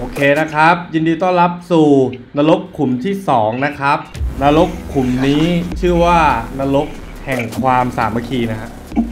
โอเคนะครับยินดีต้อนรับสู่นรกขุมที่2นะครับนรกขุมนี้ชื่อว่านรกแห่งความสามัคคีนะฮะ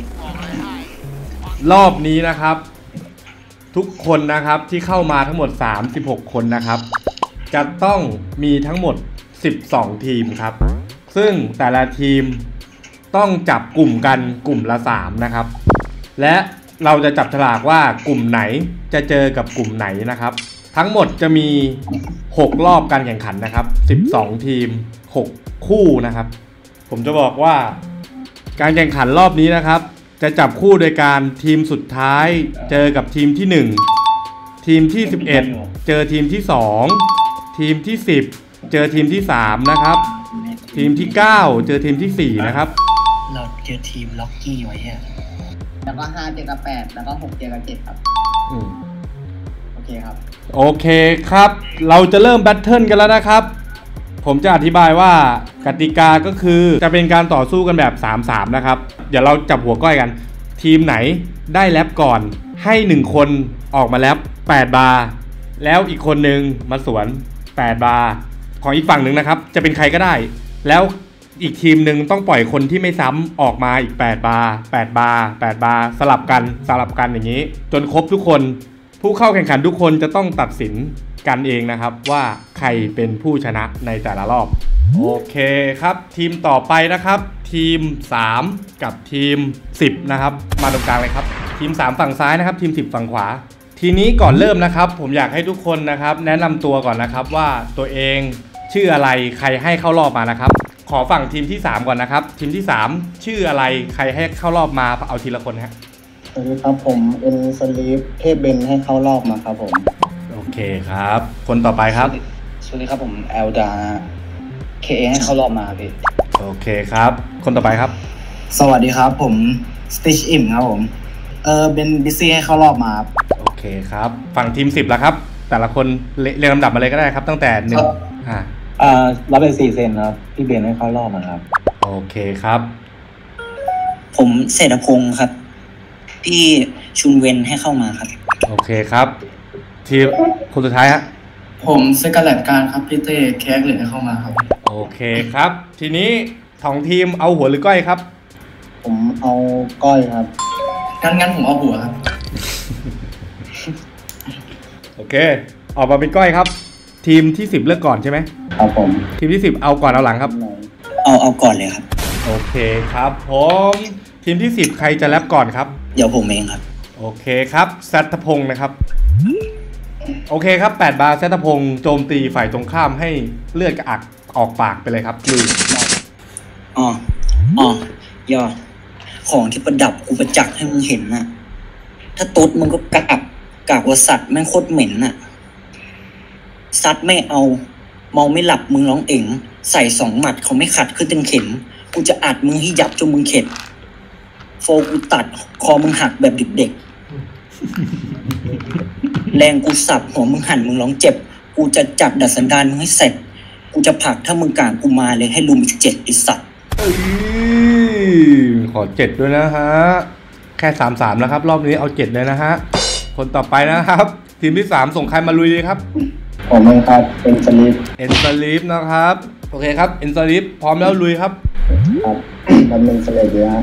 รอบนี้นะครับทุกคนนะครับที่เข้ามาทั้งหมด36คนนะครับจะต้องมีทั้งหมด12ทีมครับซึ่งแต่ละทีมต้องจับกลุ่มกันกลุ่มละ3นะครับและเราจะจับฉลากว่ากลุ่มไหนจะเจอกับกลุ่มไหนนะครับทั้งหมดจะมี6รอบการแข่งขันนะครับ12ทีม6คู่นะครับผมจะบอกว่าการแข่งขันรอบนี้นะครับจะจับคู่โดยการทีมสุดท้ายเจอกับทีมที่1ทีมที่11เจอทีมที่2ทีมที่10เจอทีมที่3นะครับทีมที่9เจอทีมที่4นะครับเราเจอทีมล็อกกี้ไว้อะแล้วก็5เจอกับ8แล้วก็6เจอกับ7ครับโอเคครับโอเคครับเราจะเริ่มแบทเทิลกันแล้วนะครับผมจะอธิบายว่ากติกาก็คือจะเป็นการต่อสู้กันแบบ 3-3 นะครับเดี๋ยวเราจับหัวก้อยกันทีมไหนได้แรปก่อนให้1คนออกมาแรป8บาร์แล้วอีกคนนึงมาสวน8บาร์ของอีกฝั่งหนึ่งนะครับจะเป็นใครก็ได้แล้วอีกทีมหนึ่งต้องปล่อยคนที่ไม่ซ้ำออกมาอีก8บาร์8บาร์8บาร์สลับกันอย่างนี้จนครบทุกคนผู้เข้าแข่งขันทุกคนจะต้องตัดสินกันเองนะครับว่าใครเป็นผู้ชนะในแต่ละรอบโอเคครับทีมต่อไปนะครับทีม3กับทีม10นะครับมาตรงกลางเลยครับทีม3ฝั่งซ้ายนะครับทีม10ฝั่งขวาทีนี้ก่อนเริ่มนะครับผมอยากให้ทุกคนนะครับแนะนำตัวก่อนนะครับว่าตัวเองชื่ออะไรใครให้เข้ารอบมานะครับขอฝั่งทีมที่3ก่อนนะครับทีมที่3ชื่ออะไรใครให้เข้ารอบมาเอาทีละคนฮะสวัสดีครับผมเอ็นสลีฟเทพเบนให้เข้ารอบมาครับผมโอเคครับคนต่อไปครับสวัสดีครับผมแอลดาเคเอให้เข้ารอบมาพี่โอเคครับคนต่อไปครับสวัสดีครับผมสติชอิ่มครับผมเบนบิซี่ให้เข้ารอบมาโอเคครับฝั่งทีม10แล้วครับแต่ละคนเรียงลำดับมาเลยก็ได้ครับตั้งแต่รับเป็น4เซนครับพี่เบนให้เข้ารอบมาครับโอเคครับผมเศรษฐพงศ์ครับพี่ชุนเวนให้เข้ามาครับโอเคครับทีมคนสุดท้ายฮะผมสกัดแลดการครับพี่เต้แคกเลยให้เข้ามาครับโอเคครับทีนี้2ทีมเอาหัวหรือก้อยครับผมเอาก้อยครับงั้นผมเอาหัวครับโอเคออกมาเป็นก้อยครับทีมที่10เลือกก่อนใช่ไหมครับผมทีมที่10เอาก่อนเอาหลังครับเอาก่อนเลยครับโอเคครับผมทีมที่10ใครจะแรปก่อนครับเดี๋ยวผมเองครับโอเคครับสัตพงศ์นะครับโอเคครับ8บาร์สัตพงศ์โจมตีฝ่ายตรงข้ามให้เลือดกระอักออกปากไปเลยครับลุยยอดของที่ประดับกูประจักษ์ให้มึงเห็นน่ะถ้าตุ๊ดมึงก็กากว่าสัตว์แม่งโคตรเหม็นน่ะซัดไม่เอาเมาไม่หลับมึงร้องเอ๋งใส่2หมัดเขาไม่ขัดขึ้นเต็มเข็มกูจะอัดมึงให้ยับจนมึงเข็ดโฟกูตัดคอมึงหักแบบเด็กๆแรงกูสับหัวมึงหั่นมึงร้องเจ็บกูจะจับดัดสันดานมึงให้เสร็จกูจะผลักถ้ามึงกลางกูมาเลยให้ลุม7ไอ้สัตว์ขอ7ด้วยนะฮะแค่3-3แล้วครับรอบนี้เอา7เลยนะฮะคนต่อไปนะครับทีมที่3ส่งใครมาลุยเลยครับผมเองครับเอ็นสลีฟนะครับโอเคครับเอ็นสลีฟพร้อมแล้วลุยครับครับมันเป็นสลีฟนะ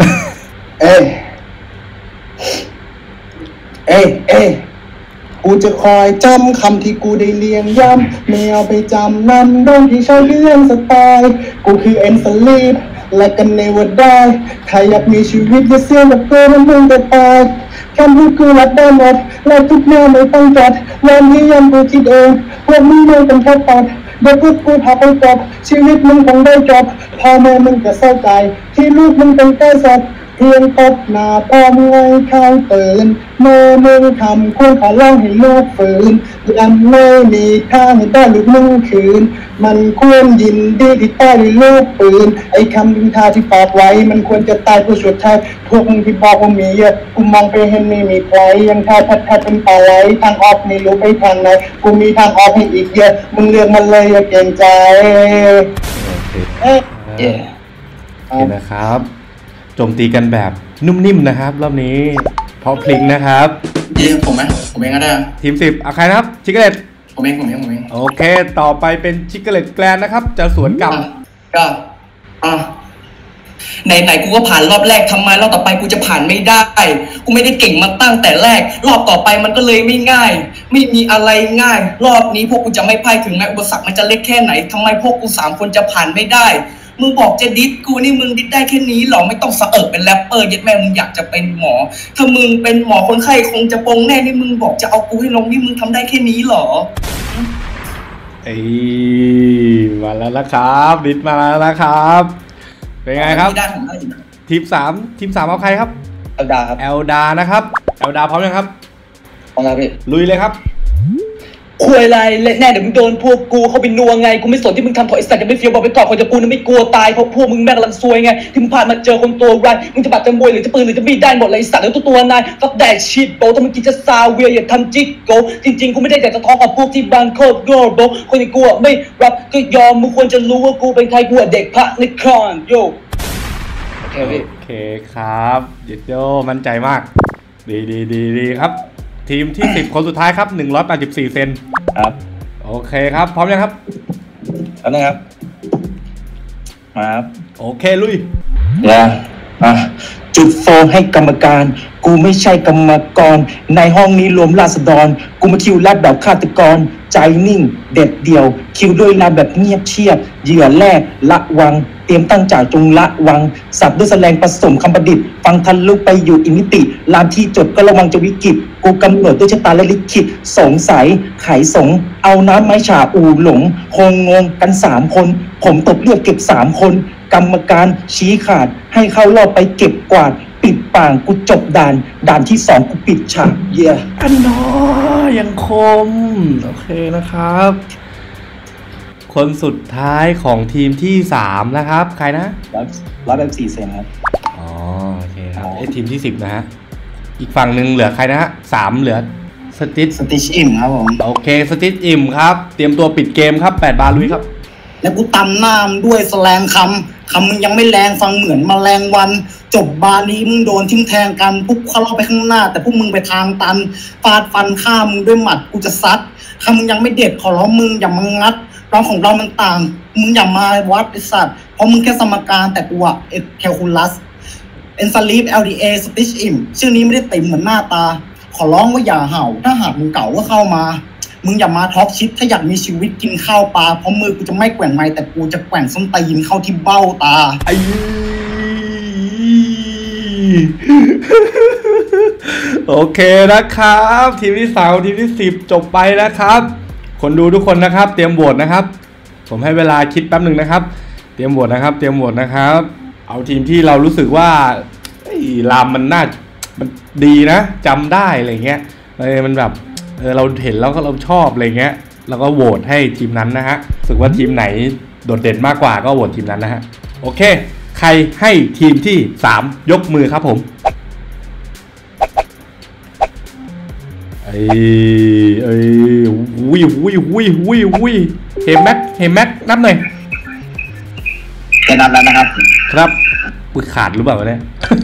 กูจะคอยจำคำที่กูได้เรียนย้ำไม่เอาไปจำนำโดนที่ใช้เรื่องสไตล์กูคือเอ็นสลีฟและกันในวันได้ถ้าอยากมีชีวิตจะเสี่ยงกับกูมันมึงจะตายคำพูดกูรับได้หมดและทุกเรื่องไม่ต้องจดวันนี้ยังกูคิดเองพวกมึงยังเป็นแค่ตัดเดี๋ยวพูดกูพาไปจบชีวิตมึงคงได้จบพ่อแม่มึงจะเศร้าใจที่ลูกมึงเป็นใกล้สัตว์เพียงตบหน้าพ่อมึงให้เข้าตื่นเมื่อมึงทำควรขอร้องให้ลูกฝืนและไม่มีทางให้ได้ลูกมึงคืนมันควรยินดีที่ตายด้วยลูกปืนไอ้คำดินทาที่ฝากไว้มันควรจะตายเพื่อชดใช้พวกมึงที่บอกว่ามีเยอะกูมองไปเห็นไม่มีใครยังทายพัดเป็นปลาไหลทางออกไม่รู้ไปทางไหนกูมีทางออกให้อีกเยอะมึงเลือกมันเลยอย่าเกรงใจนะครับโจมตีกันแบบนุ่มนิ่มนะครับรอบนี้เพราะพลิงนะครับดีผมไหมผมเองก็ได้ทีม10เอาใครนะครับชิคเกเลตผมเองโอเคต่อไปเป็นชิคเกเลตแกลนนะครับจะสวนกับก็ไหนกูก็ผ่านรอบแรกทำไมรอบต่อไปกูจะผ่านไม่ได้กูไม่ได้เก่งมาตั้งแต่แรกรอบต่อไปมันก็เลยไม่ง่ายไม่มีอะไรง่ายรอบนี้พวกกูจะไม่พ่ายถึงแม้อุปสรรคมันจะเล็กแค่ไหนทำไมพวกกู3คนจะผ่านไม่ได้มึงบอกจะดิสกูนี่มึงดิสได้แค่นี้หรอไม่ต้องสะเป็นแรปเปอร์ยัดแม่มึงอยากจะเป็นหมอถ้ามึงเป็นหมอคนไข้คงจะปงแน่นี่มึงบอกจะเอากูให้ลงนี่มึงทำได้แค่นี้หรอมาแล้วนะครับดิสมาแล้วนะครับเป็นไงครับทีม3เอาใครครับเอลดาครับเอลดานะครับเอลดาพร้อมยังครับพร้อมแล้วพี่ลุยเลยครับคุยอะไรเละแน่เดี๋ยวมึงโดนพวกกูเขาไปนัวไงกูไม่สนที่มึงทำถอยสัตว์จะไม่เฟี้ยวบอกไปก่อนคนจะกูนั้นไม่กลัวตายเพราะพวกมึงแม่กำลังซวยไงที่มึงผ่านมาเจอคนตัวไรมึงจะบาดจะมวยหรือจะปืนหรือจะมีดได้หมดเลยสัตว์แล้วตัวนายฟักแดดชีดโตถ้ามึงกินจะซาเวียอย่าทำจิกโกจริงๆกูไม่ได้อยากจะท้องกับพวกที่บางโคตรโง่โบคนอย่างกูไม่รับก็ยอมมึงควรจะรู้ว่ากูเป็นใครกูเด็กพระในครอนโยโอเคครับเด็ดโยมั่นใจมากดีครับทีมที่10คนสุดท้ายครับ184เซนครับโอเคครับพร้อมยังครับพร้อมนะครับมาครับโอเคลุยจุดโฟให้กรรมการกูไม่ใช่กรรมกรในห้องนี้รวมราษฎรกูมาคิวแรดแบบฆาตกรใจนิ่งเด็ดเดี่ยวคิวด้วยลาแบบเงียบเชียบเหยื่อแรกละวังเตรียมตั้งจ่ายจงละวังสับด้วยแสลงผสมคำประดิษฐ์ฟังทันลุกไปอยู่อิมิติลามที่จดก็ระวังจะวิกฤตกูกำหนดด้วยชะตาและลิขิตสงสัยไขสงเอาน้ำไม้ฉาอูหลงคงงงกัน3คนผมตบเลือดเก็บ3คนกรรมการชี้ขาดให้เข้ารอบไปเก็บกวาดปิดป่างกูจบด่านที่2กูปิดฉากอันน้อยังคมโอเคนะครับคนสุดท้ายของทีมที่3นะครับใครนะ 184เซนครับอ๋อโอเคครับทีมที่10นะฮะอีกฝั่งหนึ่งเหลือใครนะฮะ3เหลือสติชอิ่มครับผมโอเคสติชอิ่มครับเตรียมตัวปิดเกมครับ8บาทลุยครับแล้วกูตำหน้ามด้วยแสลงคำมึงยังไม่แรงฟังเหมือนแมลงวันจบบานี้มึงโดนทิ้งแทงกันปุ๊บเขาเล่าไปข้างหน้าแต่พวกมึงไปทางตันฟาดฟันฆ่ามึงด้วยหมัดกูจะซัดมึงยังไม่เด็ดขอร้องมึงอย่ามางัดร้องของเรามันต่างมึงอย่ามาวัดไอ้สัตว์เพราะมึงแค่สมการแต่กูอะแคลคูลัสเอนซาลีฟ LDA สติชอิ่มชื่อนี้ไม่ได้ติ่มเหมือนหน้าตาขอร้องว่าอย่าเห่าถ้าหากมึงเก่าก็เข้ามามึงอย่ามาท็อกชิปถ้าอยากมีชีวิตกินข้าวปลาเพราะมือกูจะไม่แกว่งไม้แต่กูจะแกว่งส้นตีนเข้าที่เบ้าตาโอเคนะครับทีมที่3ทีมที่10จบไปนะครับคนดูทุกคนนะครับเตรียมโหวตนะครับผมให้เวลาคิดแป๊บหนึ่งนะครับเตรียมโหวตนะครับเอาทีมที่เรารู้สึกว่าลามมันดีนะจำได้อะไรเงี้ยมันแบบเราเห็นแล้วก็เราชอบอะไรเงี้ยเราก็โหวตให้ทีมนั้นนะฮะรู้สึกว่าทีมไหนโดดเด่นมากกว่าก็โหวตทีมนั้นนะฮะโอเคใครให้ทีมที่3ยกมือครับผมวุ้ยเฮมแม็กนับหน่อยจะนับแล้วนะครับครับปืนขาดหรือเปล่าเนี่ย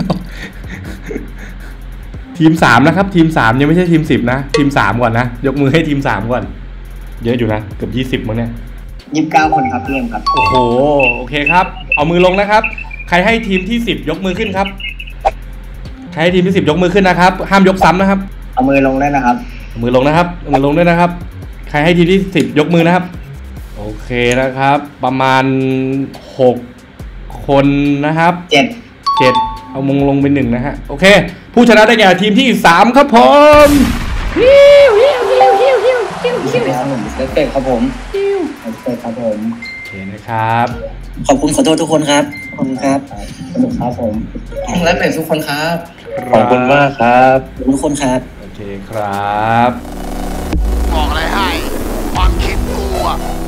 ทีม3นะครับทีม3ยังไม่ใช่ทีม10นะทีม3ก่อนนะยกมือให้ทีม3ก่อนเยอะอยู่นะเกือบ20มั้งเนี่ย 29คนครับเพื่อนครับโอ้โหโอเคครับเอามือลงนะครับใครให้ทีมที่10ยกมือขึ้นครับใครให้ทีมที่10ยกมือขึ้นนะครับห้ามยกซ้ำนะครับเอามือลงได้นะครับมือลงนะครับมือลงด้วยนะครับใครให้ทีมที่10ยกมือนะครับโอเคนะครับประมาณ6คนนะครับ7เอามือลงเป็น1นะฮะโอเคผู้ชนะได้แก่ทีมที่3ครับผมเตะครับผมโอเคนะครับขอบโทษทุกคนครับขอบคุณครับสนุกครับผมและเป็นทุกคนครับขอบคุณมากครับทุกคนครับโอเคครับบอกอะไรให้ความคิดกูอะ